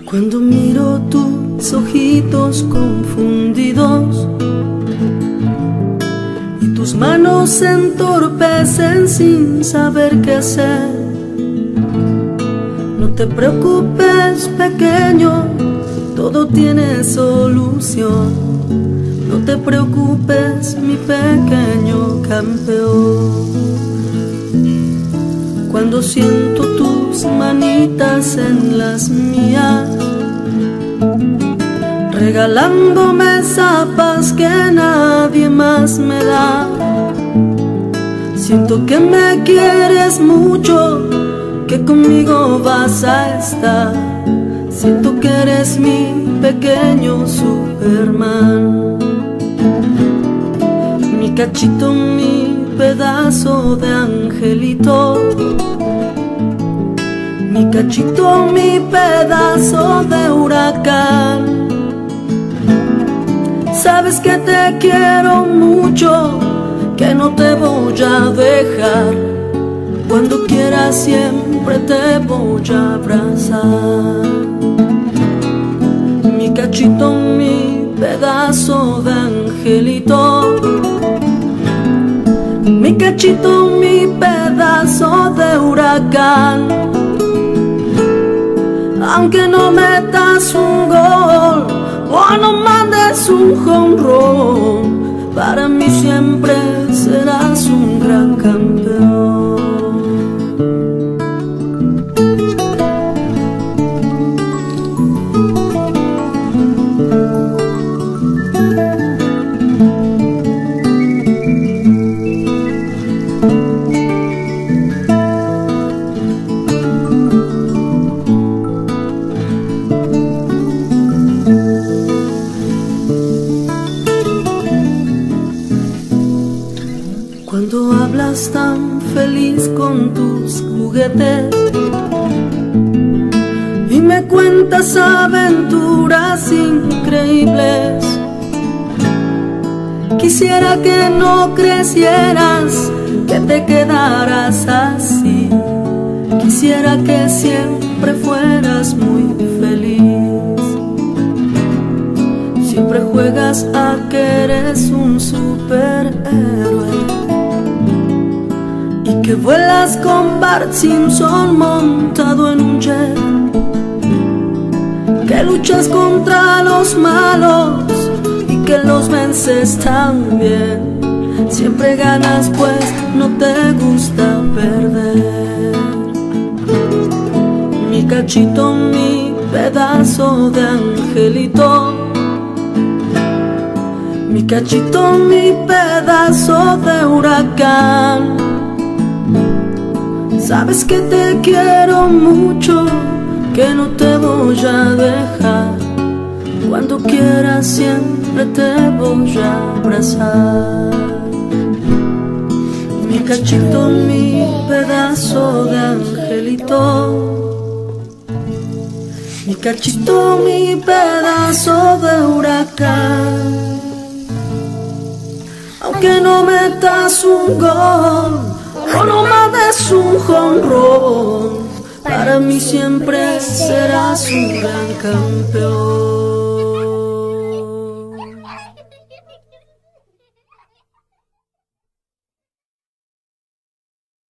Cuando miro tus ojitos confundidos y tus manos se entorpecen sin saber qué hacer, no te preocupes, pequeño, todo tiene solución. No te preocupes, mi pequeño campeón. Cuando siento tus manitas en las mías, regalándome esa paz que nadie más me da, siento que me quieres mucho, que conmigo vas a estar. Siento que eres mi pequeño Superman, mi cachito, mi pedazo de angelito, mi cachito, mi pedazo de huracán. Sabes que te quiero mucho, que no te voy a dejar. Cuando quieras siempre te voy a abrazar. Mi cachito, mi pedazo de angelito, mi cachito, mi pedazo de huracán. Aunque no metas un gol o no mandes un jonrón, para mí siempre serás un gran campeón. Cuando hablas tan feliz con tus juguetes y me cuentas aventuras increíbles, quisiera que no crecieras, que te quedaras así. Quisiera que siempre fueras muy feliz. Siempre juegas a que eres un superhéroe y que vuelas con Bart Simpson montado en un jet, que luchas contra los malos y que los vences también. Siempre ganas pues no te gusta perder. Mi cachito, mi pedazo de angelito, mi cachito, mi pedazo de huracán. Sabes que te quiero mucho, que no te voy a dejar. Cuando quieras siempre te voy a abrazar. Mi cachito, mi pedazo de angelito, mi cachito, mi pedazo de huracán. Aunque no metas un gol o no mandes un jonrón, para mí siempre serás un gran campeón.